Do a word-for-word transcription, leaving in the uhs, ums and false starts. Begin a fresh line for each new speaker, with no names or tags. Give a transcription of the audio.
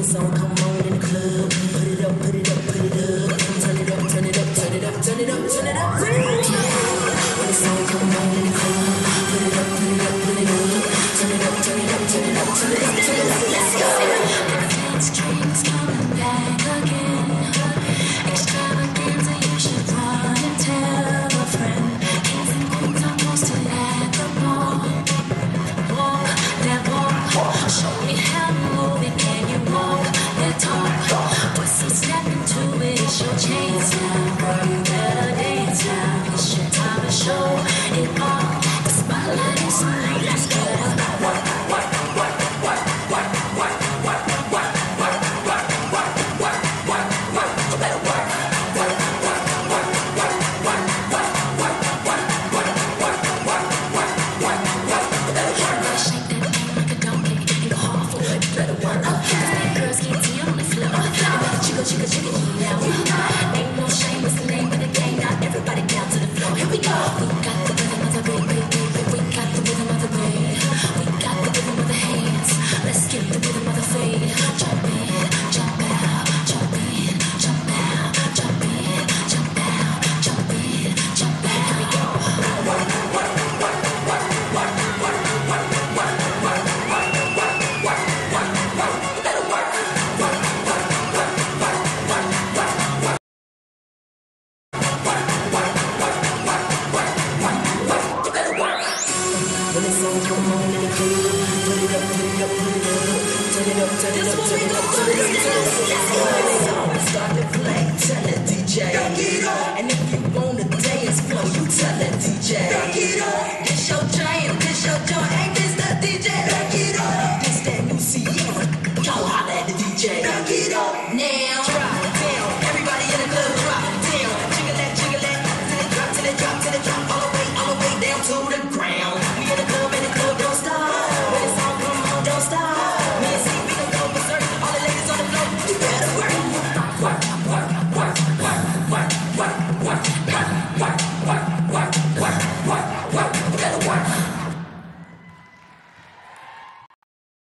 song come on in the club, put it up, put it up, put it up. Turn it up, turn it up, turn it up, turn it up, turn it up. When the song come on in the club, put it up, put it up, put it up. Turn it up, turn it up, turn it up, turn it up, turn it up. Let's go.
Dance dreams coming back again. Extravaganza, you should run and tell a friend. Kings and queens are posted at the mall. Walk that walk. Show me how to move it. Can you walk that talk? Put some step into it. It's your chance now. Girl, you better dance now. It's your time to show it all. The spotlight is on. Let's go. Chicka, chicka, yeah. Ain't no shame, it's the name of the game. Now everybody down to the floor. Here we go. We got the rhythm of the beat, beat, beat, beat. We got the rhythm of the beat. We got the rhythm of the hands. Let's get the rhythm of the fade. Jump in, jump out, jump in, jump out, jump in, jump out, jump in, jump out. Here we go.
When the song come on in the club, put it up, put it up, put it up. Turn it up, turn it up, turn it up, turn it up, turn it up. When the song start to play, tell the D J. And if you wanna dance floor, you tell the D J.